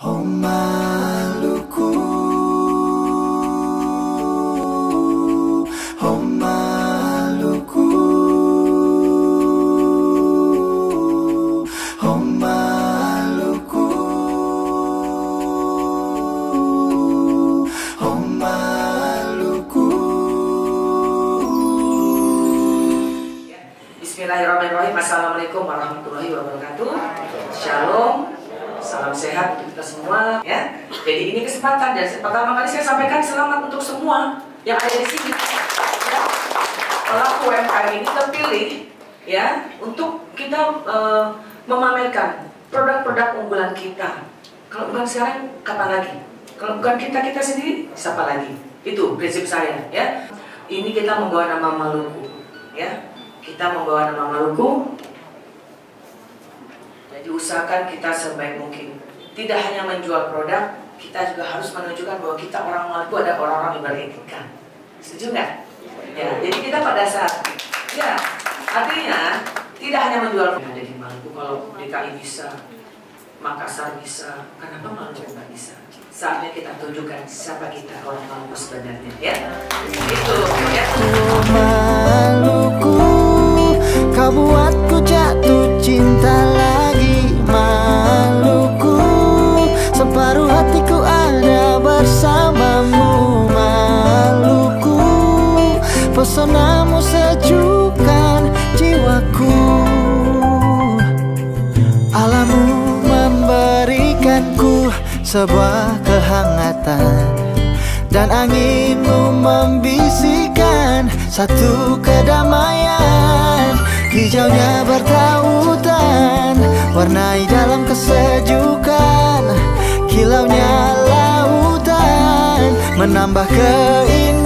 Oh Maluku, oh Maluku, oh Maluku, oh Maluku. Bismillahirrahmanirrahim. Assalamualaikum warahmatullahi wabarakatuh. Shalom. Salam sehat untuk kita semua, ya. Jadi ini kesempatan, dan pertama kali saya sampaikan selamat untuk semua yang ada di sini. Ya. Pelaku UMKM ini terpilih, ya, untuk kita memamerkan produk-produk unggulan kita. Kalau bukan sekarang, kapan lagi? Kalau bukan kita sendiri, siapa lagi? Itu prinsip saya, ya. Ini kita membawa nama Maluku, ya. Kita membawa nama Maluku. Diusahakan kita sebaik mungkin. Tidak hanya menjual produk, kita juga harus menunjukkan bahwa kita orang Maluku ada orang-orang yang beretika. Setuju nggak? Ya, jadi kita pada saat, ya, artinya tidak hanya menjual produk. Ada di Maluku, kalau DKI bisa, Makassar bisa, kenapa Maluku nggak bisa? Saatnya kita tunjukkan siapa kita orang Maluku sebenarnya, ya. Itu, ya. Maluku, kau buatku jatuh cinta lagi. Maluku, separuh hatiku ada bersamamu. Maluku, pesonamu sejukkan jiwaku. Alammu memberikanku sebuah kehangatan, dan anginmu membisikkan satu kedamaian. Hijaunya bertautan, warnai dalam kesejukan. Kilaunya lautan menambah keindahan.